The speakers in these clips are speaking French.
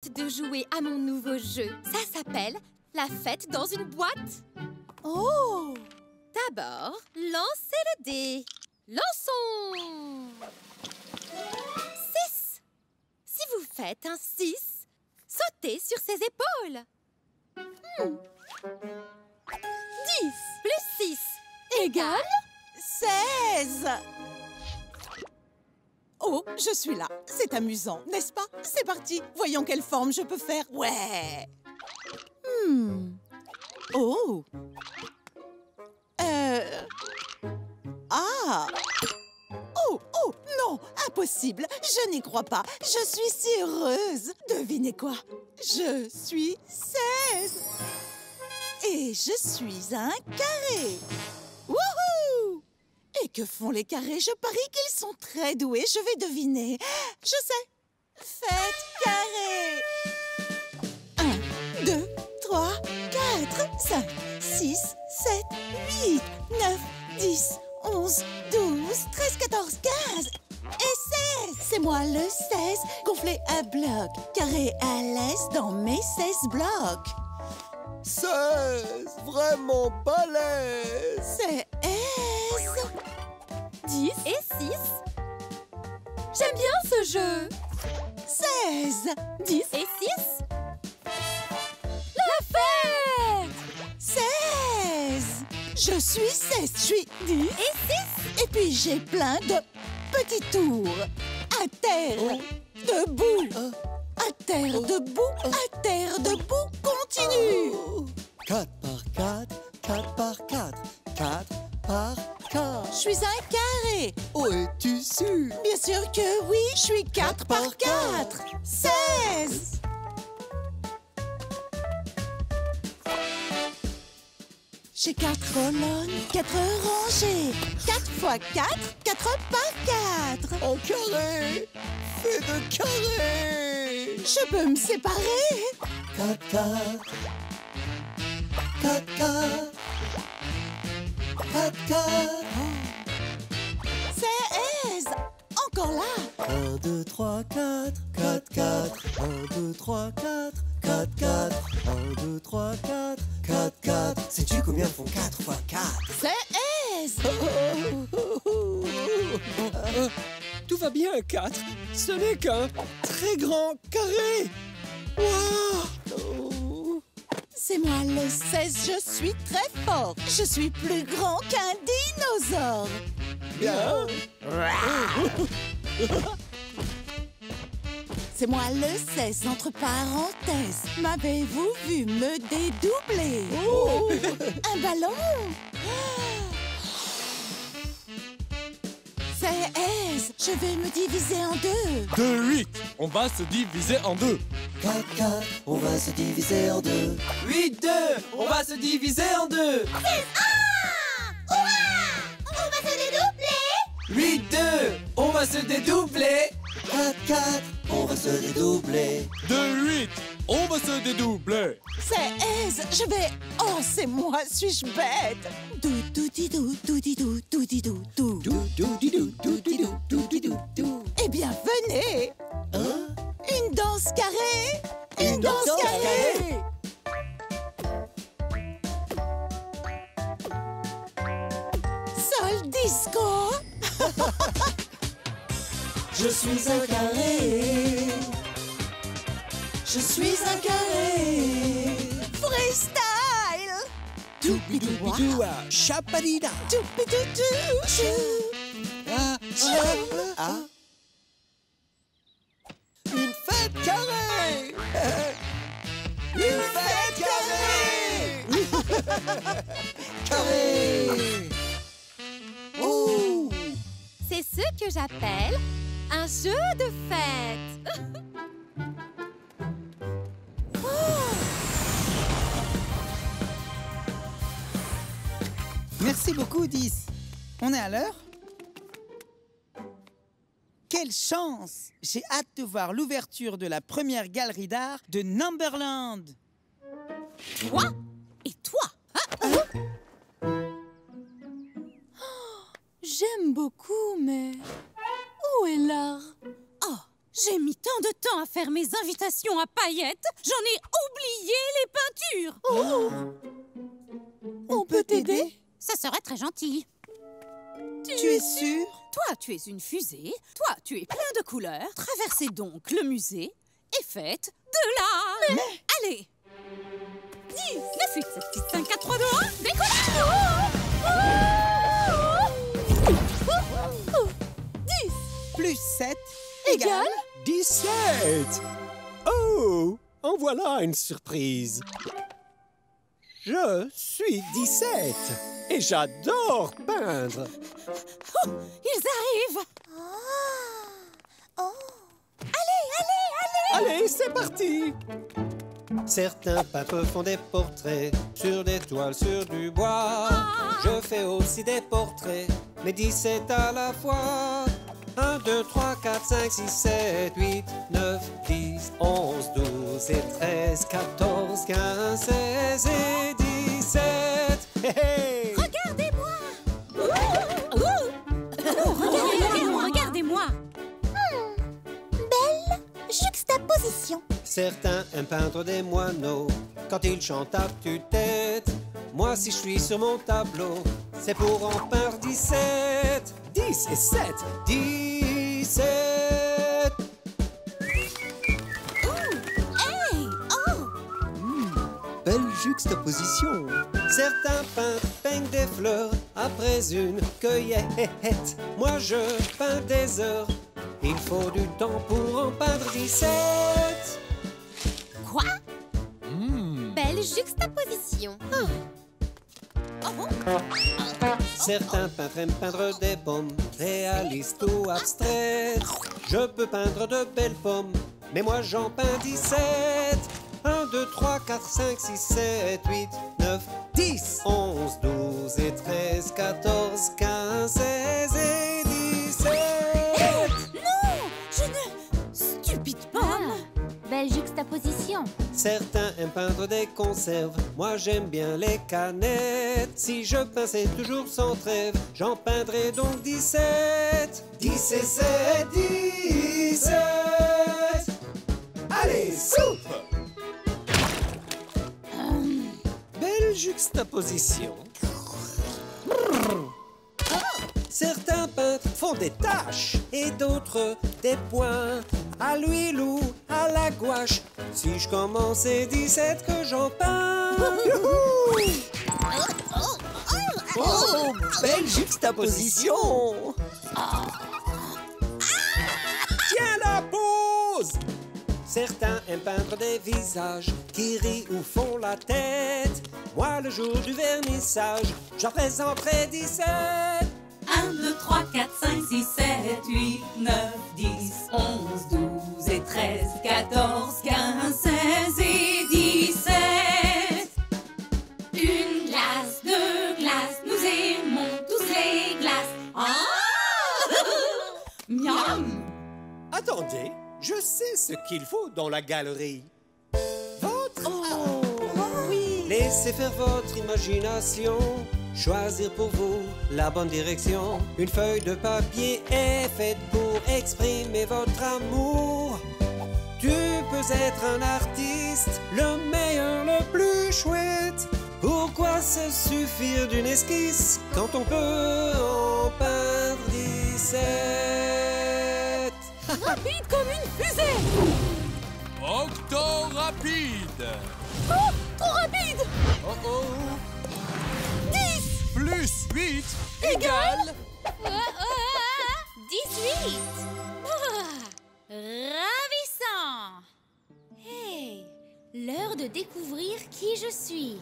hâte de jouer à mon nouveau jeu. Ça s'appelle la fête dans une boîte. Oh! D'abord, lancez le dé. Lançons! 6. Si vous faites un 6, sautez sur ses épaules. 10 plus 6 égale 16! Oh, je suis là. C'est amusant, n'est-ce pas? C'est parti. Voyons quelle forme je peux faire. Ouais. Oh. Ah. Oh, oh, non, impossible. Je n'y crois pas. Je suis si heureuse. Devinez quoi? Je suis 16. Et je suis un carré. Wouhou! Et que font les carrés? Je parie qu'ils sont très doués. Je vais deviner. Je sais. Faites carré. 1, 2, 3, 4, 5, 6, 7, 8, 9, 10, 11, 12, 13, 14, 15 et 16. C'est moi le 16, gonflé à bloc, carré à l'aise dans mes 16 blocs. 16! Vraiment balèze! 16. 10 et 6. J'aime bien ce jeu. 16. 10 et 6. La fête! 16. Je suis 16. Je suis 10. Et 6. Et puis j'ai plein de petits tours. À terre, debout. À terre, debout. À terre, debout. Continue. 4 par 4, 4 par 4, 4 par 4. Je suis un carré. Oh, es-tu sûr? Bien sûr que oui, je suis 4 par 4. 16. J'ai 4 colonnes, 4 rangées. 4 fois 4, 4 par 4. En carré! Fais de carré! Je peux me séparer. 4, 4. 4, 4. 4, 4. 16. Encore là. 1, 2, 3, 4. 4, 4. 1, 2, 3, 4. 4, 4. 1, 2, 3, 4. 4, 4. Sais-tu combien font 4 fois 4? 16. Tout va bien, 4. Ce n'est qu'un très grand carré. Waouh! C'est moi le 16, je suis très fort. Je suis plus grand qu'un dinosaure. Bien! C'est moi le 16, entre parenthèses. M'avez-vous vu me dédoubler? Oh! Un ballon? 16. Je vais me diviser en deux. De 8, on va se diviser en deux. 4, 4, on va se diviser en deux. 8, 2, on va se diviser en deux. 8, 2, on va se dédoubler. 4, 4, on va se dédoubler. De 8, on va se dédoubler. 16. Je vais... Oh, c'est moi, suis-je bête? Dou, dou, di, dou, di, dou, di, dou, dou. Eh bien, venez. Une danse carrée. Une danse carrée. Sol disco. Je suis un carré. Je suis un carré. Freestyle. Doubidou, chapadida. Une fête carrée. Une fête carrée. Carré. Oh. C'est ce que j'appelle un jeu de fête. Merci beaucoup, 10. On est à l'heure? Quelle chance! J'ai hâte de voir l'ouverture de la première galerie d'art de Numberland. Toi et toi. J'aime beaucoup, mais où est l'art? Oh, J'ai mis tant de temps à faire mes invitations à paillettes, j'en ai oublié les peintures. Oh! On peut t'aider? Ça serait très gentil. Tu es sûre? Toi, tu es une fusée. Toi, tu es plein de couleurs. Traversez donc le musée et faites de l'art. Allez. 10, 9, 8, 7, 6, 5, 4, 3, 2, 1, décollage. 10 Plus 7 égale 17! Oh! En voilà une surprise! Je suis 17 et j'adore peindre! Ils arrivent. Allez, c'est parti! Certains peintres font des portraits sur des toiles, sur du bois. Je fais aussi des portraits, mais 17 à la fois. 1, 2, 3, 4, 5, 6, 7, 8, 9, 10, 11, 12 et 13, 14, 15, 16 et 17. Hey, hey. Regardez-moi. Regardez-moi. Belle juxtaposition. Certains aiment peindre des moineaux quand ils chantent à tue-tête. Moi, si je suis sur mon tableau, c'est pour en peindre 17. 10 et 7! 17. Belle juxtaposition! Certains peintres peignent des fleurs après une cueillette. Moi, je peins des heures. Il faut du temps pour en peindre 17. Quoi? Belle juxtaposition. Certains peintres aiment peindre des pommes, réalistes ou abstraites. Je peux peindre de belles pommes, mais moi j'en peins 17. 1, 2, 3, 4, 5, 6, 7, 8, 9, 10, 11, 12 et 13, 14, 15, 16 et 17. Stupide pomme. Belle juxtaposition. Certains aiment peindre des conserves, moi j'aime bien les canettes. Si je peins c'est toujours sans trêve, j'en peindrai donc 17. 10 et 7, 17. Allez, soupe! Belle juxtaposition! Certains peintres font des taches et d'autres des points. À l'huile ou à la gouache, si je commence c'est 17 que j'en peins. Oh! Belle juxtaposition! Tiens la pause! Certains aiment peindre des visages qui rient ou font la tête. Moi, le jour du vernissage, j'en présenterai 17. 1, 2, 3, 4, 5, 6, 7, 8, 9, 10, 11, 12 et 13, 14, 15, 16 et 17. Une glace, deux glaces, nous aimons tous les glaces. Miam! Attendez, je sais ce qu'il faut dans la galerie. Votre Laissez faire votre imagination, choisir pour vous la bonne direction. Une feuille de papier est faite pour exprimer votre amour. Tu peux être un artiste, le meilleur, le plus chouette. Pourquoi se suffire d'une esquisse quand on peut en peindre 17? Rapide comme une fusée. Octo-rapide. Oh, trop rapide. Oh oh. 10 Plus 8 égale 18. Ravissant. Hey, l'heure de découvrir qui je suis.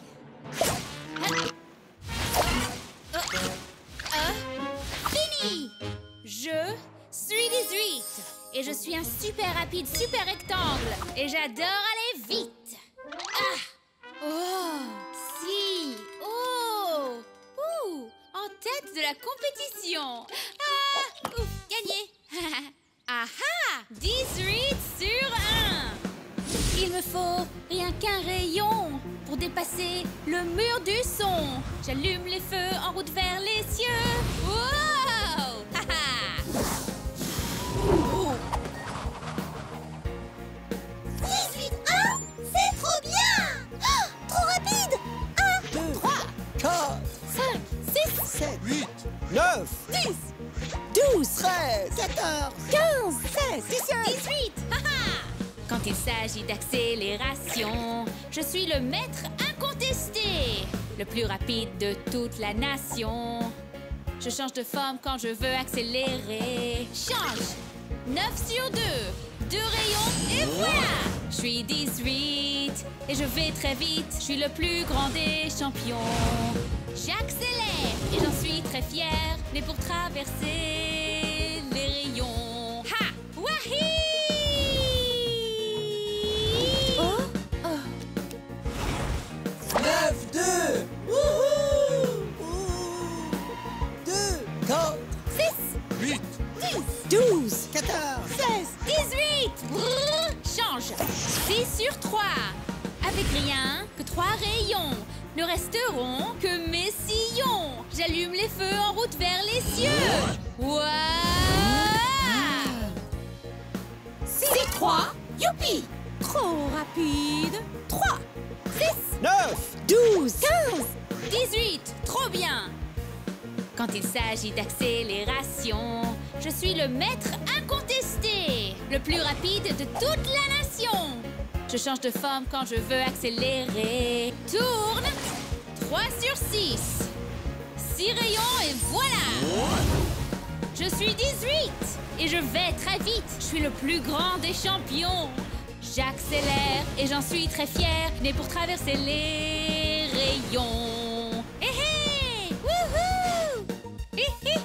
Fini. Je suis 18 et je suis un super rapide super rectangle et j'adore aller vite. Oh, si. Oh. Ouh, en tête de la compétition. Ouf, gagné. Ah, 18 sur 1. Il me faut rien qu'un rayon pour dépasser le mur du son. J'allume les feux en route vers les cieux. Wow! 14, 15, 16, 17. 18. Haha. Quand il s'agit d'accélération, je suis le maître incontesté, le plus rapide de toute la nation. Je change de forme quand je veux accélérer. Change. 9 sur 2. 2 rayons et voilà. Je suis 18 et je vais très vite. Je suis le plus grand des champions. J'accélère et j'en suis très fière. Mais pour traverser les rayons. Ha! Wahi! Oh, 9, 2. Wouhou! 2, 4, 8, 12, 14, 16. 18! Brrr, change. 6 sur 3. Avec rien que 3 rayons. Ne resteront que mes sillons. J'allume les feux en route vers les cieux. Waouh! 6, 3. Youpi! Trop rapide. 3, 9, 12, 15. 18! Trop bien! Quand il s'agit d'accélération, je suis le maître incontesté, le plus rapide de toute la nation. Je change de forme quand je veux accélérer. Tourne! 3 sur 6. 6 rayons et voilà! Je suis 18 et je vais très vite. Je suis le plus grand des champions. J'accélère et j'en suis très fière, mais pour traverser les rayons. Hé hé! Wouhou! Hé hé!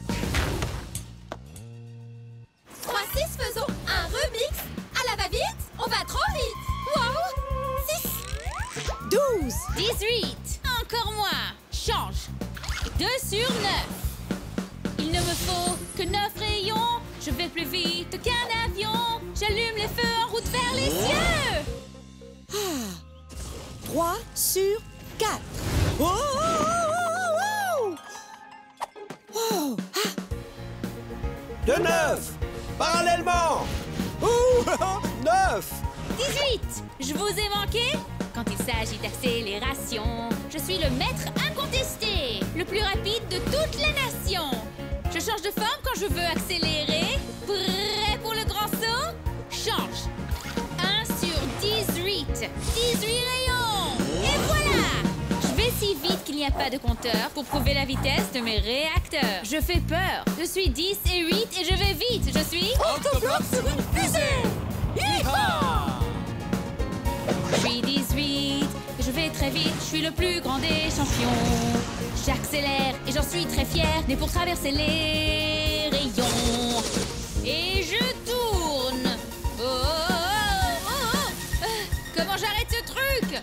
3-6, faisons un remix. À la va-vite, on va trop vite. Wow! 6, 12, 18! Encore moins! Change! 2 sur 9. Il ne me faut que 9 rayons. Je vais plus vite qu'un avion. J'allume les feux en route vers les cieux. 3 sur 4. Oh, oh, oh, oh, oh. de 9, parallèlement. Ouh, 9. 18! Je vous ai manqué? Quand il s'agit d'accélération, je suis le maître incontesté, le plus rapide de toute la nation. Je change de forme quand je veux accélérer. Prêt pour le grand saut? Change. 1 sur 18. 18 rayons. Et voilà! Je vais si vite qu'il n'y a pas de compteur pour prouver la vitesse de mes réacteurs. Je fais peur. Je suis 10 et 8 et je vais vite. Je suis... Octoblock sur une fusée. Yeehaw! Je suis 18 et je vais très vite. Je suis le plus grand des champions. J'accélère et j'en suis très fière. Mais pour traverser les rayons. Et je tourne. Oh, oh, oh, oh. Comment j'arrête ce truc?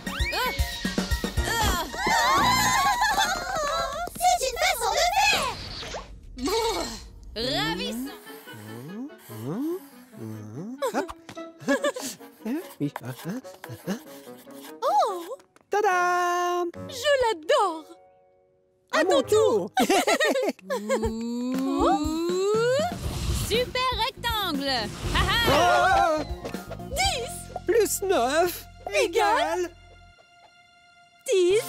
c'est une façon de faire. Ravissant. Oh, Tadam! je l'adore. À mon tour. Ouh. Super rectangle. Ha ha. 10, Plus 9 égale 19.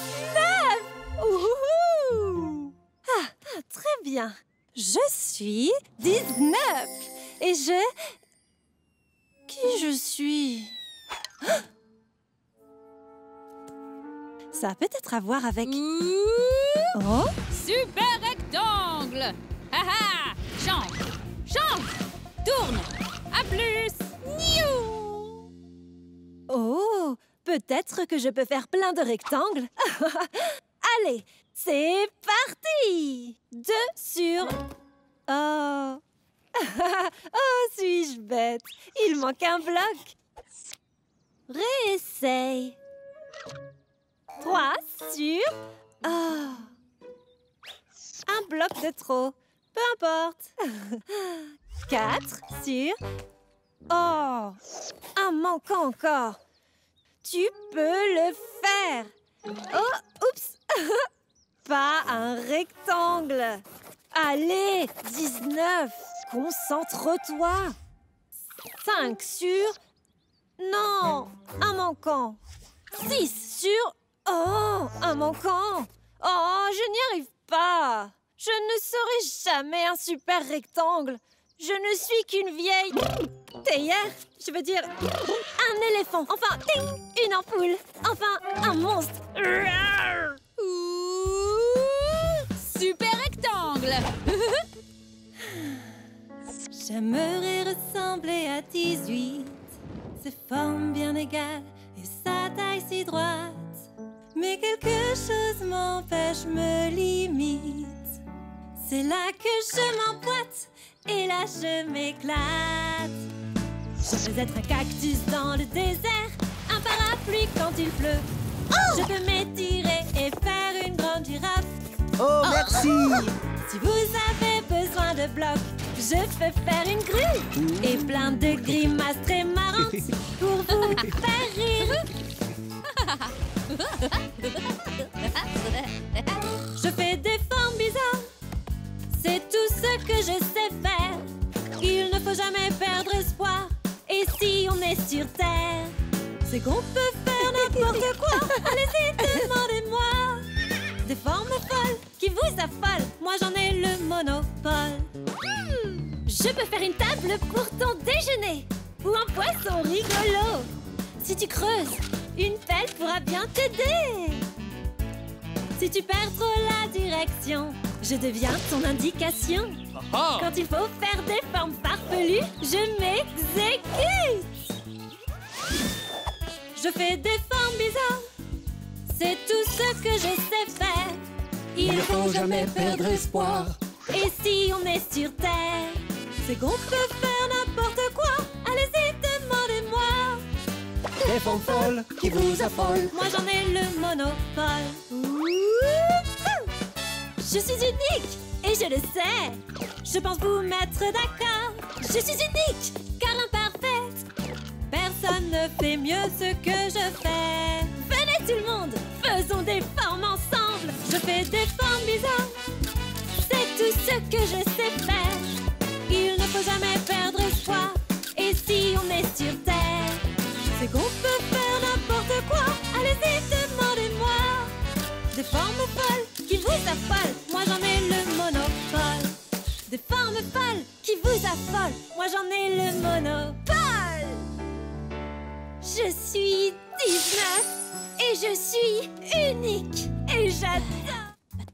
Ouhou. Très bien. Je suis 19. Et Qui je suis? Ça a peut-être à voir avec... Ouh. Oh, Super rectangle. Ha ha. Change. Change. Tourne. À plus. Niou. oh, peut-être que je peux faire plein de rectangles. Allez, c'est parti. 2 sur... Oh. Oh, suis-je bête? Il manque un bloc. Réessaye. 3 sur... Oh. Un bloc de trop. Peu importe. 4 sur... Oh. Un manquant encore. Tu peux le faire. Oh, oups. Pas un rectangle. Allez, 19. Concentre-toi. 5 sur... Non, un manquant. 6 sur... Oh, un manquant. Oh, je n'y arrive pas. Je ne serai jamais un super rectangle. Je ne suis qu'une vieille... théière, je veux dire... un éléphant. Enfin, ting, une ampoule. Enfin, un monstre. Ouh, super rectangle. J'aimerais ressembler à 18. Ses formes bien égales et sa taille si droite. Mais quelque chose m'empêche, me limite. C'est là que je m'emboîte et là je m'éclate. Je peux être un cactus dans le désert, un parapluie quand il pleut. Je peux m'étirer et faire une grande girafe. Oh, merci. Si vous avez besoin de blocs, je peux faire une grue et plein de grimaces très marrantes pour vous faire rire. Je fais des formes bizarres, c'est tout ce que je sais faire. Il ne faut jamais perdre espoir, et si on est sur Terre, c'est qu'on peut faire n'importe quoi. Allez-y, demandez-moi. Des formes folles qui vous affolent, moi j'en ai le monopole. Je peux faire une table pour ton déjeuner ou un poisson rigolo. Si tu creuses, une pelle pourra bien t'aider. Si tu perds trop la direction, je deviens ton indication. Quand il faut faire des formes farfelues, je m'exécute. Je fais des formes bizarres, c'est tout ce que je sais faire. Il ne faut jamais perdre espoir, et si on est sur Terre, c'est qu'on peut faire n'importe quoi. Allez-y, demandez-moi. Des formes folles qui vous affolent. Moi j'en ai le monopole. Je suis unique et je le sais. Je pense vous mettre d'accord. Je suis unique car imparfaite. Personne ne fait mieux ce que je fais. Venez tout le monde, faisons des formes ensemble. Je fais des formes bizarres, c'est tout ce que je sais faire. Il ne faut jamais perdre espoir, et si on est sur Terre, c'est qu'on peut faire n'importe quoi. Allez-y, demandez-moi. Des formes folles qui vous affolent, moi j'en ai le monopole. Des formes folles qui vous affolent, moi j'en ai le monopole. Je suis 19 et je suis unique et j'adore.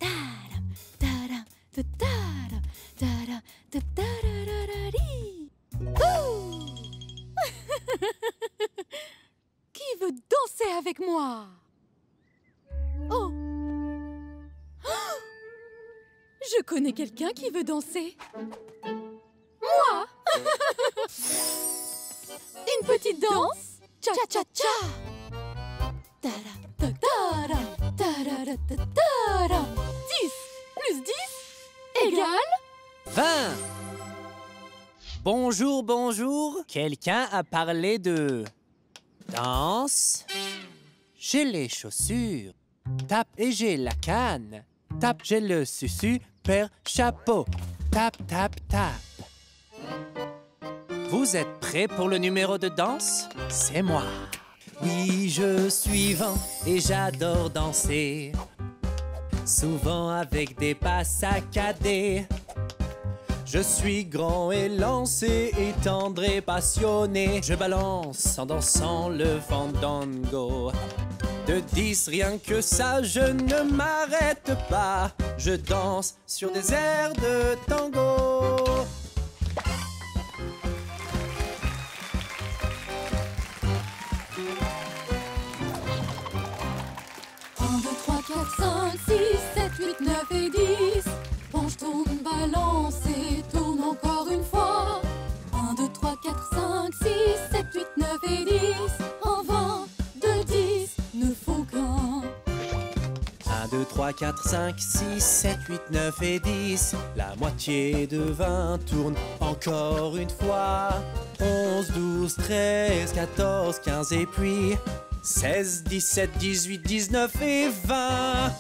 Qui veut danser avec moi? Oh! Je connais quelqu'un qui veut danser. Moi! Une petite danse? Cha-cha-cha! 10 plus 10 égale 20. Bonjour, bonjour. Quelqu'un a parlé de danse. J'ai les chaussures. Tape et j'ai la canne. Tape, j'ai le super chapeau. Tape, tape, tape. Vous êtes prêts pour le numéro de danse? C'est moi. Oui, je suis Vent et j'adore danser. Souvent avec des pas saccadés. Je suis grand et lancé et tendre et passionné. Je balance en dansant le fandango. De 10, rien que ça, je ne m'arrête pas. Je danse sur des airs de tango. Un, 2, 3, 4, 5, 6, 7, 8, 9 et 10. Penche, tourne, balance et tourne encore une fois. 1, 2, 3, 4, 5, 6, 7, 8, 9 et 10. En 20, de 10, ne faut qu'un. 1, 2, 3, 4, 5, 6, 7, 8, 9 et 10. La moitié de 20 tourne encore une fois. 11, 12, 13, 14, 15 et puis 16, 17, 18, 19 et 20.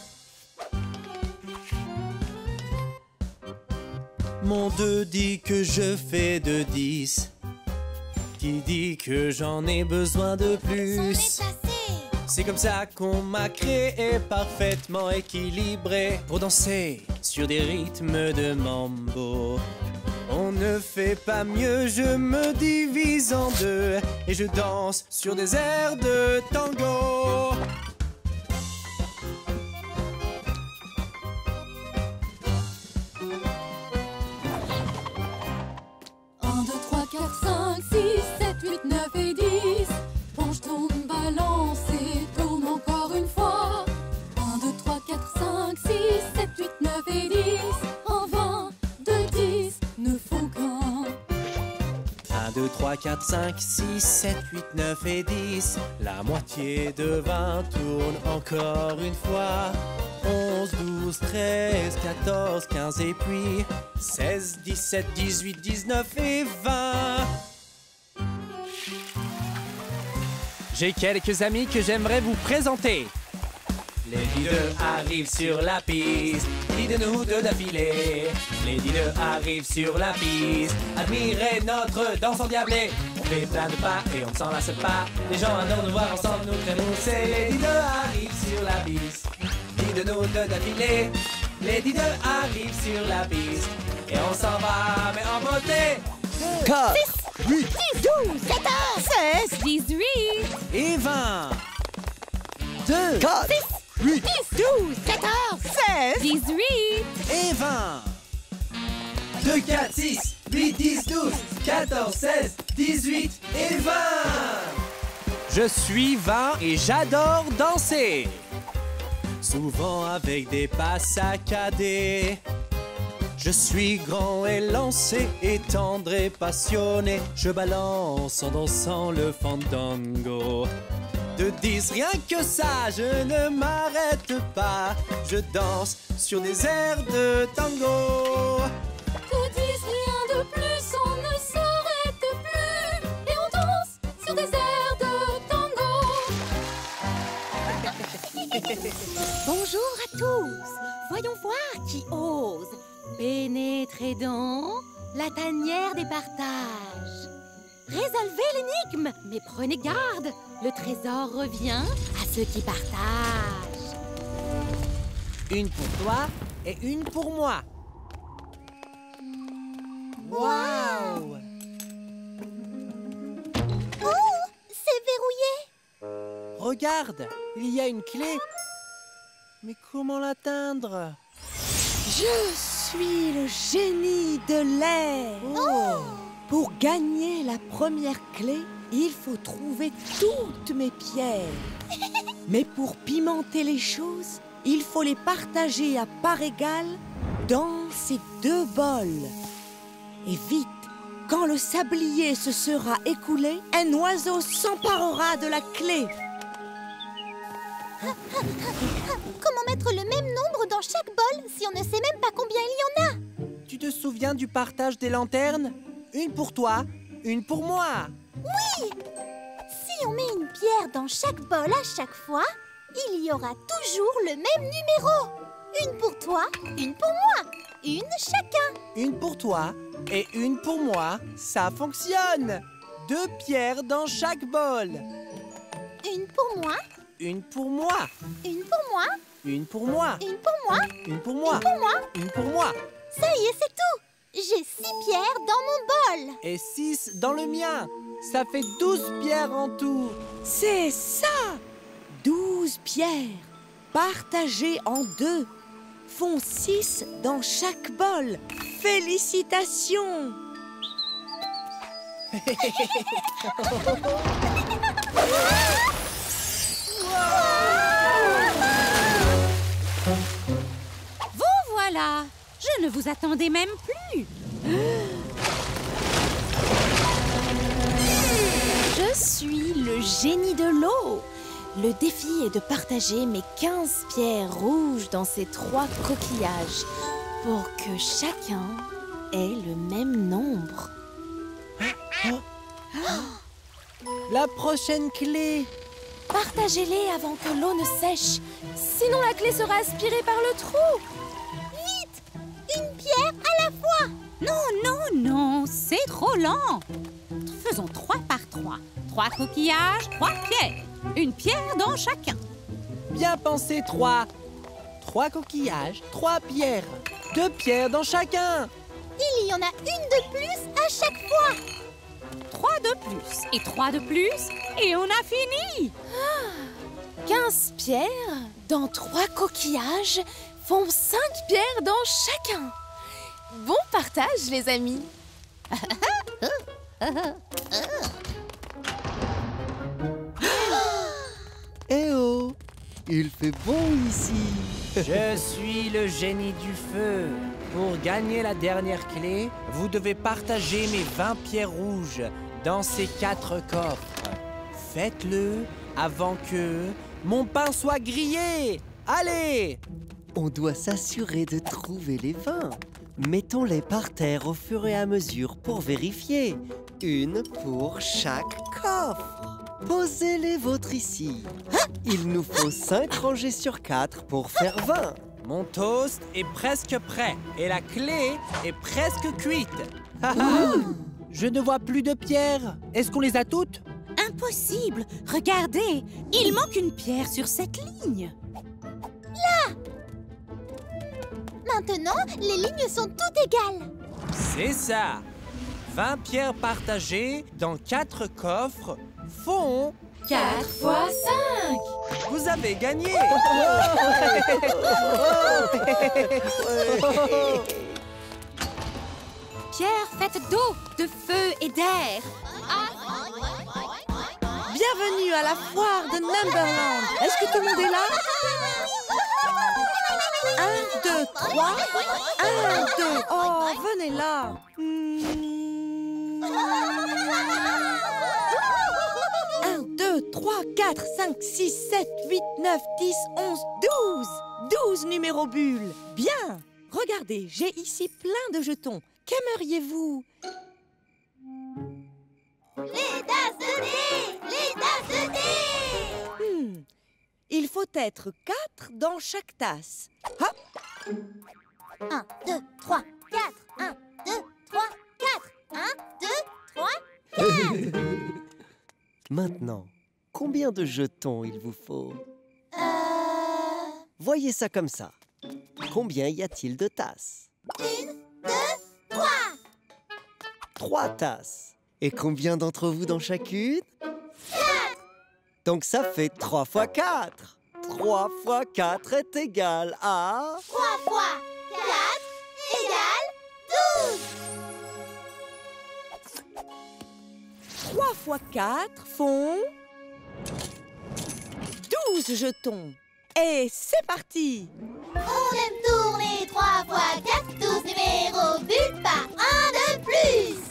Mon 2 dit que je fais de 10. Qui dit que j'en ai besoin de plus? C'est comme ça qu'on m'a créé, parfaitement équilibré pour danser sur des rythmes de mambo. On ne fait pas mieux, je me divise en deux et je danse sur des airs de tango. 1, 2, 3, 4, 5, 6, 7, 8, 9 et 10. Penche, tourne, balance et tourne encore une fois. 1, 2, 3, 4, 5, 6, 7, 8, 9 et 10. En 20, 2, 10 ne font qu'un. 1, 2, 3, 4, 5, 6, 7, 8, 9 et 10. La moitié de 20 tourne encore une fois. 11, 12, 13, 14, 15 et puis 16, 17, 18, 19 et 20. J'ai quelques amis que j'aimerais vous présenter. Les 10 arrivent sur la piste, 10 de nous deux d'affilée. Les 10 arrivent sur la piste, admirez notre danse endiablée. On fait plein de pas et on ne s'en lasse pas. Les gens adorent nous voir ensemble, nous très nous. C'est les 10 arrivent sur la piste, 10 de nous deux d'affilée. Les 10 arrivent sur la piste et on s'en va, mais en beauté. 4, 8, 12, 14, 16, 18, et 20. 2, 4, 8, 12, 14, 16, 18, et 20. 2, 4, 6, 8, 10, 12, 14, 16, 18 et 20. Je suis 20 et j'adore danser. Souvent avec des pas saccadés. Je suis grand et lancé et tendre et passionné. Je balance en dansant le fandango. De 10, rien que ça, je ne m'arrête pas. Je danse sur des airs de tango. De 10, rien de plus, on ne s'arrête plus. Et on danse sur des airs de tango. Bonjour à tous. Voyons voir qui ose pénétrer dans la tanière des partages. Résolvez l'énigme, mais prenez garde. Le trésor revient à ceux qui partagent. Une pour toi et une pour moi. Waouh! Oh, c'est verrouillé. Regarde, il y a une clé. Mais comment l'atteindre? Je suis le génie de l'air. Pour gagner la première clé, il faut trouver toutes mes pierres. Mais pour pimenter les choses, il faut les partager à part égale dans ces 2 bols. Et vite, quand le sablier se sera écoulé, un oiseau s'emparera de la clé. Comment mettre le même nombre dans chaque bol si on ne sait même pas combien il y en a? Tu te souviens du partage des lanternes? Une pour toi, une pour moi. Oui! Si on met une pierre dans chaque bol à chaque fois, il y aura toujours le même numéro. Une pour toi, une pour moi. Une chacun. Une pour toi et une pour moi, ça fonctionne. 2 pierres dans chaque bol. Une pour moi. Une pour moi. Une pour moi. Une pour moi. Une pour moi. Une pour moi. Une pour moi. Une pour moi. Ça y est, c'est tout. J'ai 6 pierres dans mon bol. Et 6 dans le mien. Ça fait 12 pierres en tout. C'est ça! 12 pierres, partagées en 2, font 6 dans chaque bol. Félicitations! vous voilà. Je ne vous attendais même plus. Je suis le génie de l'eau. Le défi est de partager mes 15 pierres rouges dans ces 3 coquillages pour que chacun ait le même nombre. La prochaine clé. Partagez-les avant que l'eau ne sèche, sinon la clé sera aspirée par le trou. Vite! Une pierre à la fois! Non, non, non, c'est trop lent. Faisons 3 par 3. 3 coquillages, 3 pierres. Une pierre dans chacun. Bien pensé, 3. 3 coquillages, 3 pierres. 2 pierres dans chacun. Il y en a une de plus à chaque fois. 3 de plus et 3 de plus et on a fini. 15 pierres dans 3 coquillages font 5 pierres dans chacun. Bon partage, les amis. Eh oh, il fait bon ici. Je suis le génie du feu. Pour gagner la dernière clé, vous devez partager mes 20 pierres rouges dans ces 4 coffres. Faites-le avant que mon pain soit grillé. Allez! On doit s'assurer de trouver les 20. Mettons-les par terre au fur et à mesure pour vérifier. Une pour chaque coffre. Posez les vôtres ici. Il nous faut 5 rangées sur 4 pour faire 20. Mon toast est presque prêt et la clé est presque cuite. Je ne vois plus de pierres. Est-ce qu'on les a toutes? Impossible. Regardez, il manque une pierre sur cette ligne. Là! Maintenant, les lignes sont toutes égales. C'est ça. 20 pierres partagées dans 4 coffres font 4 fois 5. Vous avez gagné. Pierre faite d'eau, de feu et d'air. Bienvenue à la foire de Numberland. Est-ce que tout le monde est là? 1, 2, 3. 1, 2. Oh, venez là. 1, 2, 3, 4, 5, 6, 7, 8, 9, 10, 11, 12. 12 numéros bulles. Bien. Regardez, j'ai ici plein de jetons. Qu'aimeriez-vous? Les tasses de thé! Les tasses de thé! Il faut être 4 dans chaque tasse. Hop! 1, 2, 3, 4. 1, 2, 3, 4. 1, 2, 3, 4. Maintenant, combien de jetons il vous faut? Voyez ça comme ça. Combien y a-t-il de tasses? 1, 2, 3. 3 tasses. Et combien d'entre vous dans chacune? 4. Donc ça fait 3 fois 4. 3 fois 4 est égal à... 3 fois 4 égale 12. 3 fois 4 font 12 jetons. Et c'est parti! On aime tourner 3 fois 4, 12 numéros bulles, pas un de plus.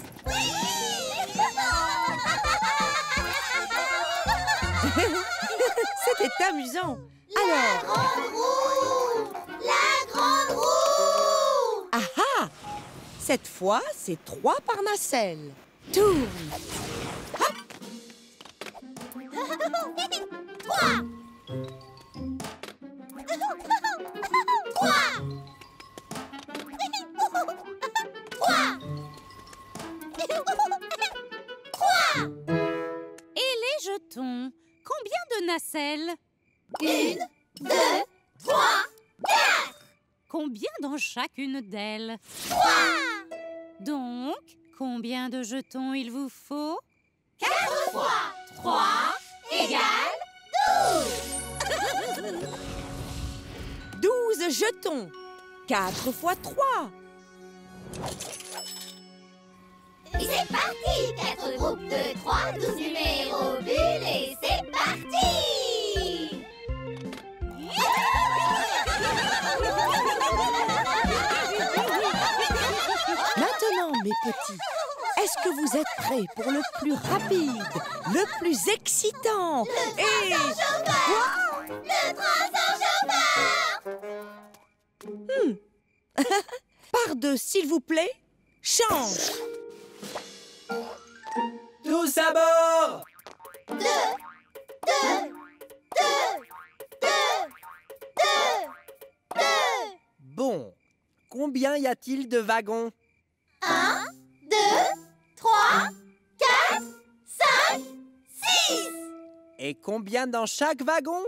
C'était amusant. La grande roue! La grande roue! Ah ah! Cette fois, c'est 3 par nacelle. Tourne. Hop! 3. 3. 3. Et les jetons, combien de nacelles? 1, 2, 3, 4. Combien dans chacune d'elles? 3. Donc, combien de jetons il vous faut? 4 fois 3 égale 12. 12 jetons. 4 fois 3. Et c'est parti! 4 groupes de 3, 12 numéros bulles et c'est parti! Maintenant, mes petits, est-ce que vous êtes prêts pour le plus rapide, le plus excitant Le transort chauffeur! Par deux, s'il vous plaît, change. Tous à bord! 2, 2, 2, 2, 2, 2. Bon, combien y a-t-il de wagons? 1, 2, 3, 4, 5, 6. Et combien dans chaque wagon?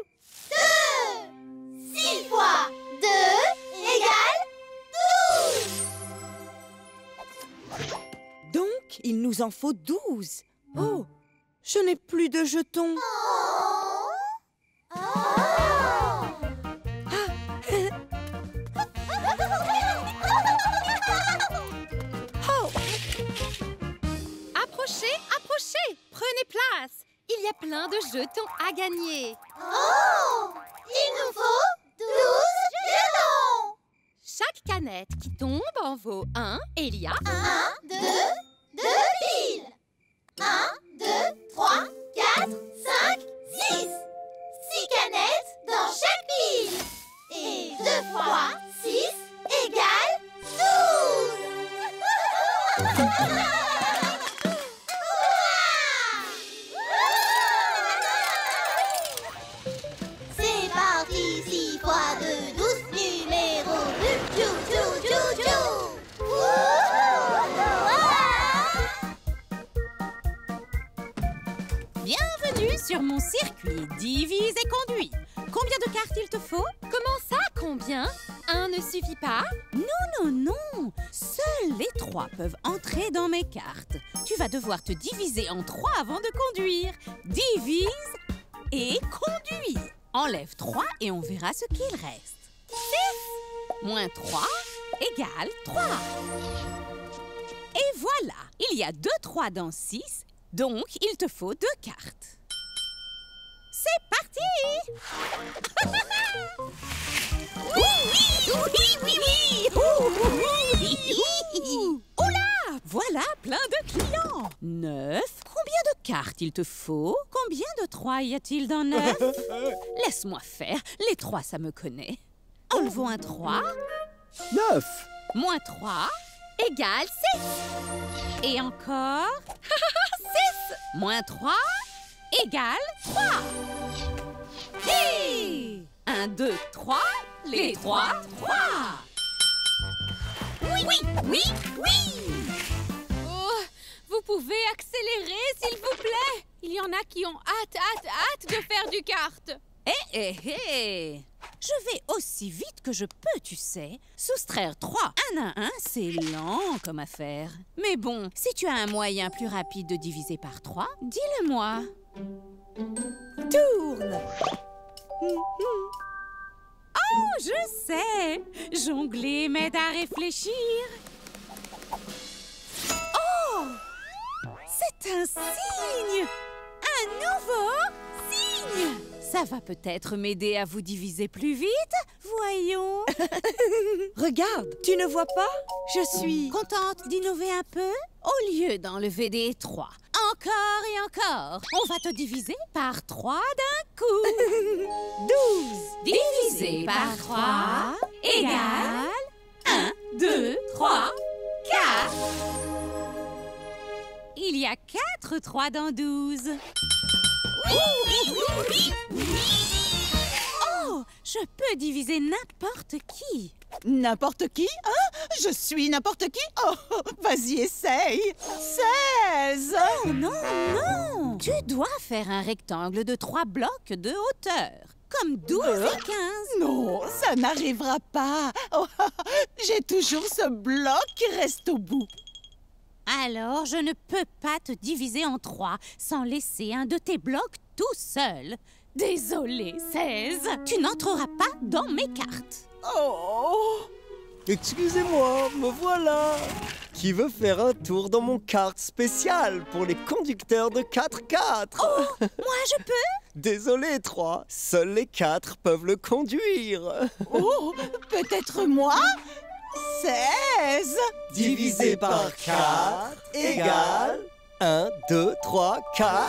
2. 6 fois 2 égale 12. il nous en faut 12. Oh, je n'ai plus de jetons. Approchez, approchez! Prenez place! Il y a plein de jetons à gagner. Oh! Il nous faut 12 jetons! Chaque canette qui tombe en vaut 1 et il y a 1, 2 piles! 1, 2, 3, 4, 5, 6! 6 canettes dans chaque pile! Et 2 fois 6 égale 12! C'est parti, 6 fois 2, 12 numéros 2. Tchou, tchou, tchou, tchou. Bienvenue sur mon circuit Divise et conduit. Combien de cartes il te faut? Comment ça, combien? 1 ne suffit pas? Non. Seuls les 3 peuvent entrer dans mes cartes. Tu vas devoir te diviser en 3 avant de conduire. Divise et conduis. Enlève 3 et on verra ce qu'il reste. 6 moins 3 égale 3. Et voilà, il y a 2 3 dans 6, donc il te faut 2 cartes. C'est parti! Oula! Voilà, plein de clients! 9. Combien de cartes il te faut? Combien de 3 y a-t-il dans 9? Laisse-moi faire. Les 3, ça me connaît. Enlevons un 3. 9. Moins 3 égale 6. Et encore 6. Moins 3 égale 3. Hey! 1, 2, 3. Les 3, 3. Oui. Oh, vous pouvez accélérer, s'il vous plaît? Il y en a qui ont hâte de faire du kart. Hé! Je vais aussi vite que je peux, tu sais. Soustraire 3 1 à 1, c'est lent comme affaire. Mais bon, si tu as un moyen plus rapide de diviser par 3, dis-le-moi. Tourne! Oh, je sais! Jongler m'aide à réfléchir. Oh! C'est un signe! Un nouveau signe! Ça va peut-être m'aider à vous diviser plus vite. Voyons. Regarde, tu ne vois pas? Je suis... Contente d'innover un peu? Au lieu d'enlever des 3, encore et encore, on va te diviser par 3 d'un coup. 12 divisé par 3 égale 1, 2, 3, 4. Il y a 4 3 dans 12. Oui. Oh, je peux diviser n'importe qui. N'importe qui? Hein? Je suis n'importe qui? Oh, vas-y, essaye. 16. Oh non. Tu dois faire un rectangle de 3 blocs de hauteur. Comme 12 et 15. Non, ça n'arrivera pas. Oh, j'ai toujours ce bloc qui reste au bout. Alors, je ne peux pas te diviser en 3 sans laisser un de tes blocs tout seul. Désolée, 16. Tu n'entreras pas dans mes cartes. Oh! Excusez-moi, me voilà. Qui veut faire un tour dans mon kart spécial pour les conducteurs de 4x4? Oh, moi je peux? Désolé, 3. Seuls les 4 peuvent le conduire. Oh, peut-être moi? 16 Divisé par 4 égale 1, 2, 3, 4.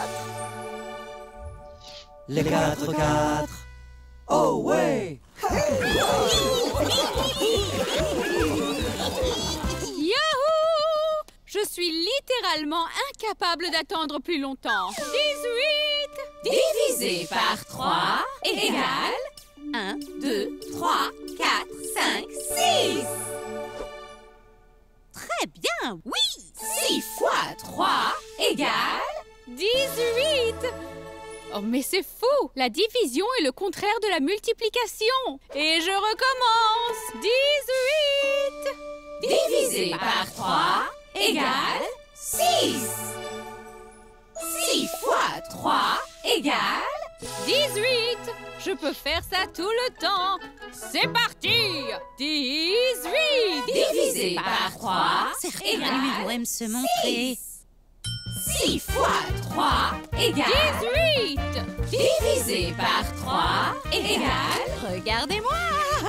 Les 4, 4. Oh ouais! Yahoo! Je suis littéralement incapable d'attendre plus longtemps. 18 divisé par 3 égale 1, 2, 3, 4, 5, 6. Très bien, oui! 6 fois 3 égale 18. Oh, mais c'est fou! La division est le contraire de la multiplication. Et je recommence. 18 divisé par 3 égale 6. 6 fois 3 égale 18. Je peux faire ça tout le temps. C'est parti. 18. divisé par 3 égale... Lui aime se montrer. 6 fois 3 égale... 18. divisé par 3 égale... Regardez-moi.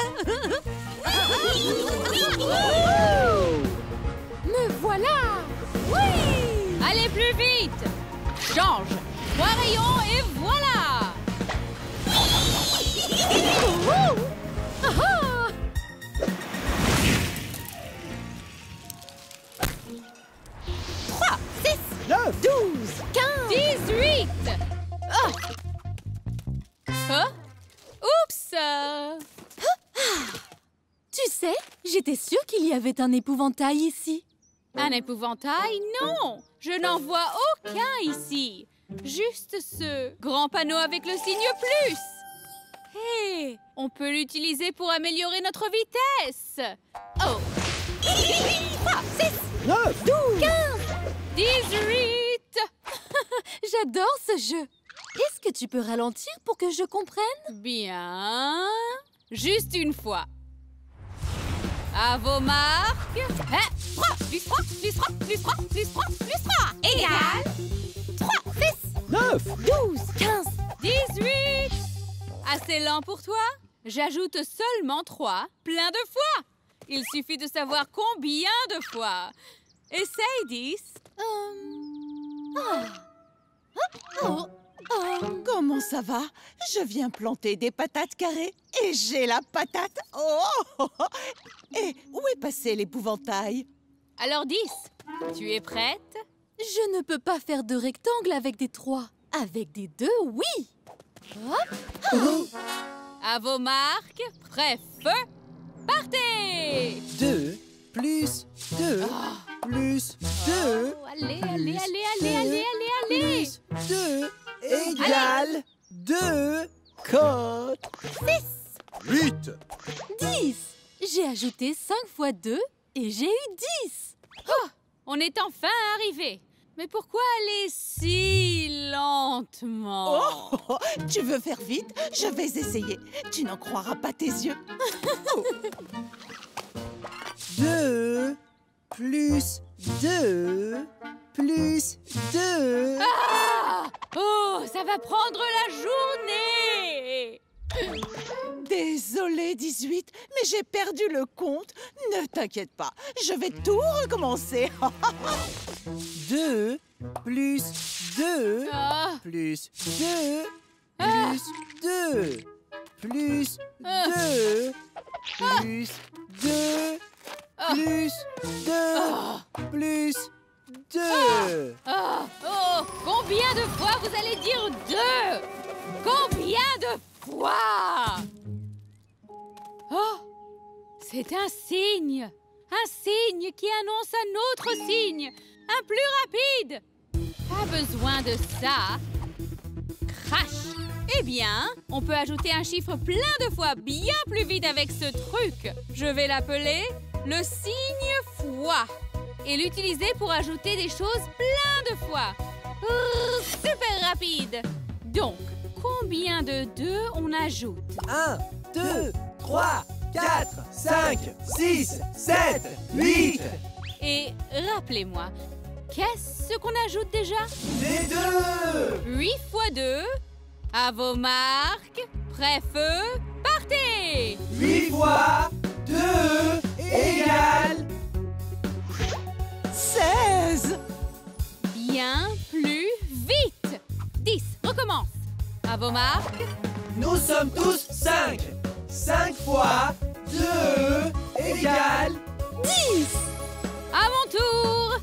Me voilà. Oui. Allez plus vite. Change. 3 rayons et voilà. Ah ah. 3, 6, 9, 12, 15. 18. Oh. Hein? Oups. Tu sais, j'étais sûre qu'il y avait un épouvantail ici. Un épouvantail? Non. Je n'en vois aucun ici. Juste ce grand panneau avec le signe plus. Hé, on peut l'utiliser pour améliorer notre vitesse. Oh. 3, 6, 9, 12, 15. 18. J'adore ce jeu. Est-ce que tu peux ralentir pour que je comprenne? Bien. Juste une fois. À vos marques. 3, plus 3, plus 3, plus 3, plus 3, plus 3 égale... 3, 6, 9, 12, 15. 18. Assez lent pour toi? J'ajoute seulement 3, plein de fois. Il suffit de savoir combien de fois. Essaye 10. Comment ça va? Je viens planter des patates carrées et j'ai la patate. Oh! Et où est passé l'épouvantail? Alors 10. Tu es prête? Je ne peux pas faire de rectangle avec des 3. Avec des 2, oui. Hop. À vos marques. Prêt, feu. Partez! 2 plus 2 plus 2 Allez, plus allez, allez, allez, 2 allez, allez, allez. plus 2 égale 2, 4, 8. 10. J'ai ajouté 5 fois 2 et j'ai eu 10. Oh, on est enfin arrivé. Mais pourquoi aller si lentement? Oh! Tu veux faire vite? Je vais essayer. Tu n'en croiras pas tes yeux. 2 plus 2 plus 2. Ah! Oh, ça va prendre la journée! Désolée, 18, mais j'ai perdu le compte. Ne t'inquiète pas, je vais tout recommencer. 2 plus 2 Ah! plus 2 plus 2 plus 2 plus 2 plus 2 plus 2. Ah! Oh! Combien de fois vous allez dire 2? Combien de fois? Oh! C'est un signe! Un signe qui annonce un autre signe! Un plus rapide! Pas besoin de ça! Crash! Eh bien, on peut ajouter un chiffre plein de fois bien plus vite avec ce truc. Je vais l'appeler le signe fois et l'utiliser pour ajouter des choses plein de fois. Super rapide! Donc, combien de 2 on ajoute? 1, 2, 3, 4, 5, 6, 7, 8. Et rappelez-moi, qu'est-ce qu'on ajoute déjà? Les 2. 8 fois 2. À vos marques. Prêt, feu, partez! 8 fois 2 égale 16. Bien plus vite. 10, recommence. À vos marques. Nous sommes tous 5. 5 fois 2 égale 10. À mon tour.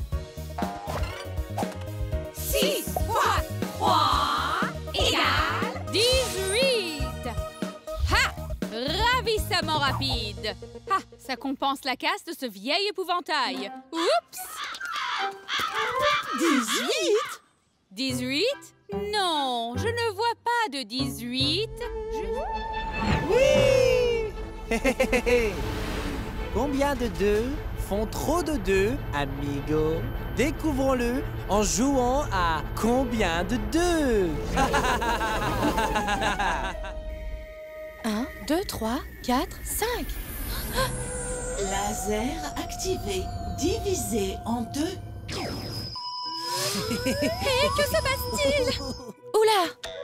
6 fois 3 égale... 18. Ha! Ravissement rapide. Ah, ça compense la casse de ce vieil épouvantail. Oups! 18? 18? Non, je ne vois pas de 18. Oui. Combien de 2 font trop de 2, amigo. Découvrons-le en jouant à combien de 2? 1, 2, 3, 4, 5. Laser activé. Divisé en 2. Hé, que se passe-t-il? Oula!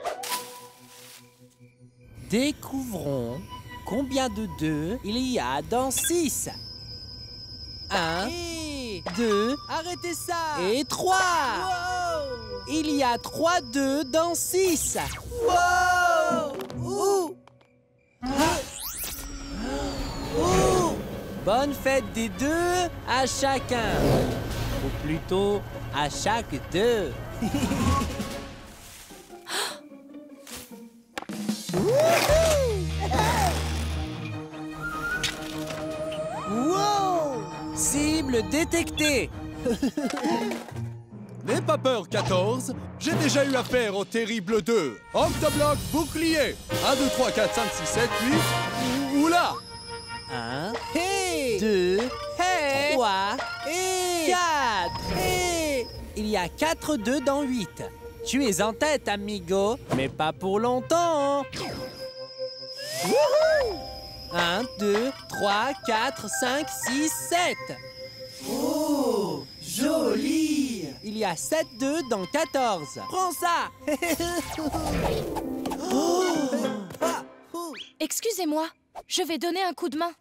Découvrons combien de 2 il y a dans 6. 1, 2, Arrêtez ça! et 3. Wow! Il y a 3 2 dans 6. Wow! Bonne fête des 2 à chacun. Ou plutôt, à chaque 2. Wow! Cible détectée. N'aie pas peur, 14. J'ai déjà eu affaire au terrible 2. Octoblock bouclier. 1, 2, 3, 4, 5, 6, 7, 8. Oula! 1, Hey! 2, Hey! 3, Hey! 4. Hey! Il y a 4 2 dans 8. Tu es en tête, amigo, mais pas pour longtemps. 1, 2, 3, 4, 5, 6, 7. Oh! Joli! Il y a 7 2 dans 14. Prends ça. Excusez-moi, je vais donner un coup de main.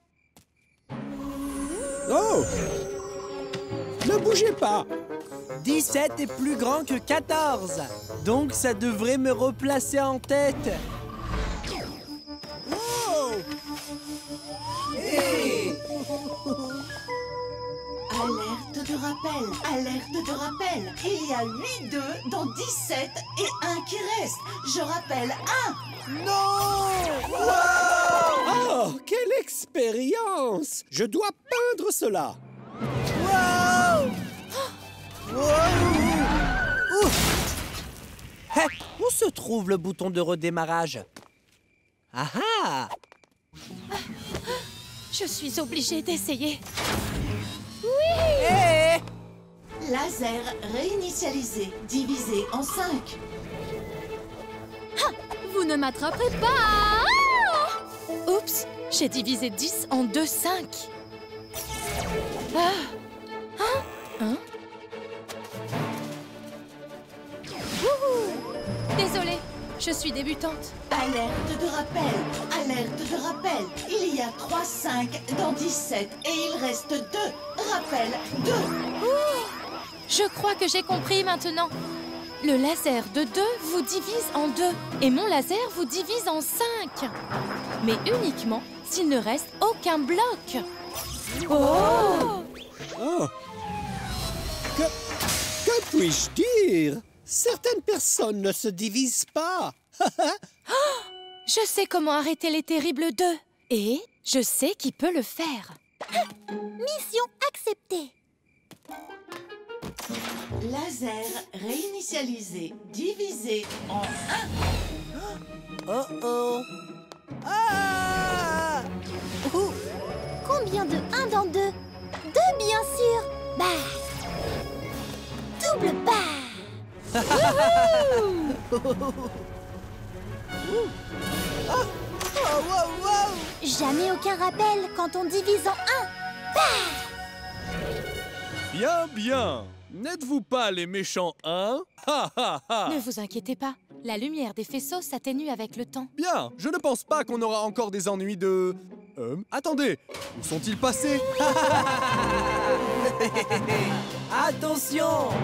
Oh! Ne bougez pas! 17 est plus grand que 14. Donc ça devrait me replacer en tête. Hey! Alerte de rappel, alerte de rappel. Il y a 8 2 dans 17 et 1 qui reste. Je rappelle 1. Non! Oh, quelle expérience! Je dois peindre cela. Wow! Hé, où se trouve le bouton de redémarrage? Ah ah! Je suis obligée d'essayer. Hé! Laser réinitialisé, divisé en 5. Vous ne m'attraperez pas! Oups, j'ai divisé 10 en 2, 5. Ah. Hein? Wouhou! Désolée, je suis débutante. Alerte de rappel, alerte de rappel. Il y a 3 5 dans 17 et il reste 2. Rappel 2. Je crois que j'ai compris maintenant. Le laser de 2 vous divise en 2 et mon laser vous divise en 5. Mais uniquement s'il ne reste aucun bloc. Oh! Oh! Que puis-je dire? Certaines personnes ne se divisent pas. Je sais comment arrêter les terribles 2. Et je sais qui peut le faire. Mission acceptée. Laser réinitialisé, divisé en 1. Oh oh! Ah! Combien de 1 dans 2? 2, bien sûr. Bah. Double bah. Oh, wow, wow! Jamais aucun rappel quand on divise en 1. Bah. Bien, bien. N'êtes-vous pas les méchants 1? Ha ha ha! Ne vous inquiétez pas, la lumière des faisceaux s'atténue avec le temps. Bien, je ne pense pas qu'on aura encore des ennuis de... attendez, où sont-ils passés? Attention!